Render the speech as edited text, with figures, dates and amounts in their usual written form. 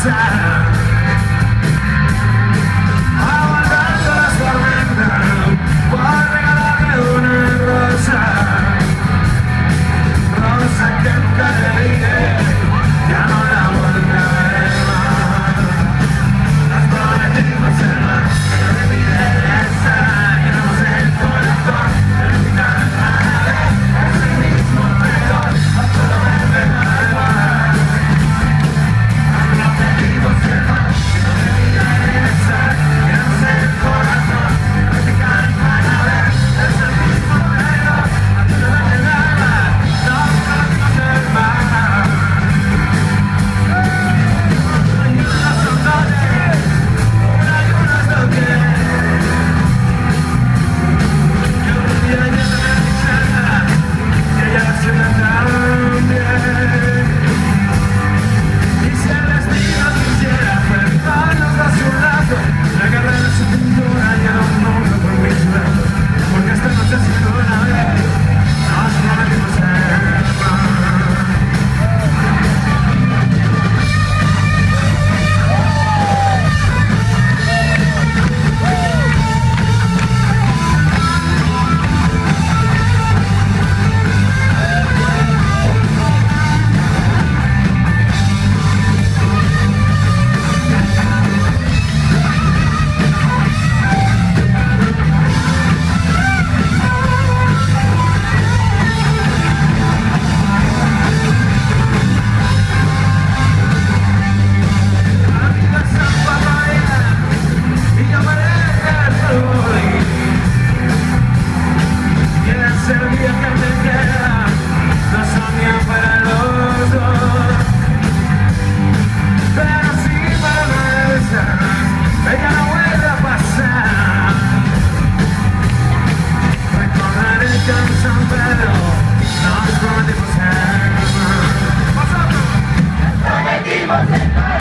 pasar, aguantando las tormentas, por regalarle una rosa, rosa que nunca le dije, ya no la volveré más. Las prometimos ser más, pero de mi belleza llenamos el corazón, pero mi alma es el mismo peor, a todo me pegaba. Las prometimos ser más, pero de mi belleza llenamos el corazón, pero mi alma es el mismo peor, a todo me pegaba. Nos prometimos ser más. Porque esta noche ha sido una vez, nos prometimos ser más. Prometimos ser más.